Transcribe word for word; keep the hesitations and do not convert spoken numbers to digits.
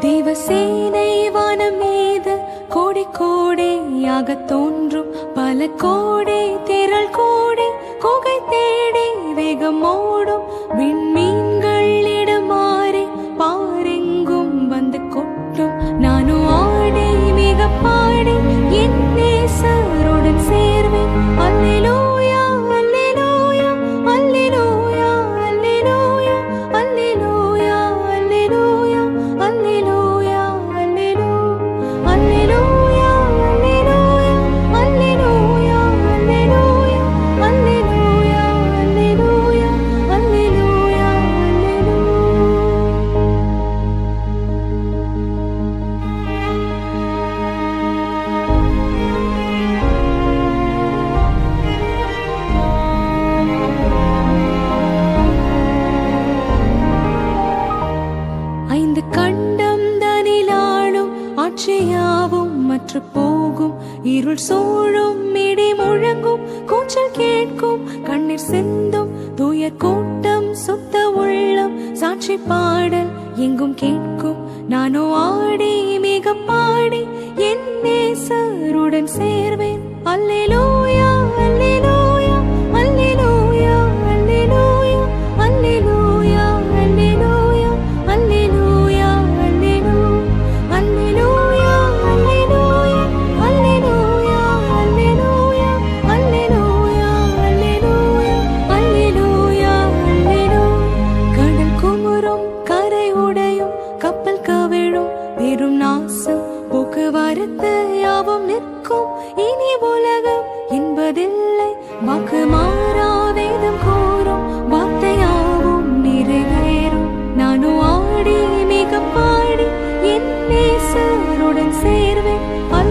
தேவசேனை வானம் மீது கோடி கோடியாக தோன்றும், பல கோடி திரள் கோடி குகை தேடி வேகம் ஓடும். விண்மீன்கள் இடமாறி பாரெங்கும் வந்து கொட்டும். நானும் ஆடி மிக பாடி என் நேசருடன் சேர்வேன். அல்லேலூயா அல்லேலூயா அல்லேலூயா அல்லேலூயா அல்லேலூயா அல்லேலூயா அல்லேலூயா அல்லேலூயா அல்லேலூயா அல்லேலூயா அல்லேலூயா அல்லேலூயா அல்லேலூயா அல்லேலூயா அல்லேலூயா. ஐந்து கண்டம் தனிலாளும் ஆட்சியாவும் மற்ற போகும். இருள் சூழும் இடி முழங்கும், கூச்சல் கேட்கும், கண்ணீர் சிந்தும், தூய கூட்டம் சுத்த உள்ளம் சாட்சி பாடல் எங்கும் கேட்கும். நானோ ஆடி மிக பாடி என் நேசருடன் சேர்வேன். அல்லேலூயா அல்லேலூயா அல்லேலூயா அல்லேலூயா அல்லேலூயா அல்லேலூயா அல்லேலூயா அல்லேலூயா அல்லேலூயா அல்லேலூயா அல்லேலூயா அல்லேலூயா அல்லேலூயா அல்லேலூயா அல்லேலூயா அல்லேலூயா. கடல் குமுறும், கரை உடையும், கப்பல் கவிழும், பெரும் நாசம், போக்குவரத்து யாவும் நிற்கும். இனி உலகம் என்பதில்லை, வாக்கு மாறா வேதம் கூறும், வார்த்தையாவும் நிறைவேறும். நானும் ஆடி மிக பாடி என் நேசருடன் சேர்வேன்.